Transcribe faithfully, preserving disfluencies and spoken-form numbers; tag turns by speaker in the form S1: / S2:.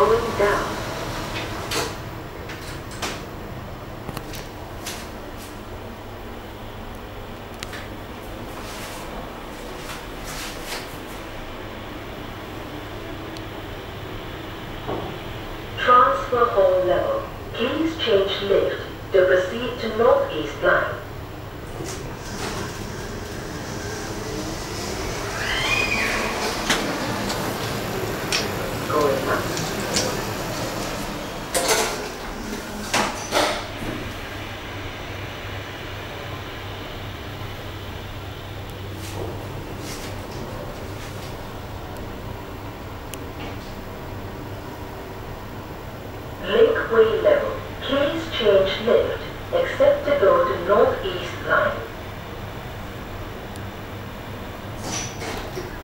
S1: Going down. Transfer hall level. Please change lift to proceed to Northeast Line. Going up. Linkway level.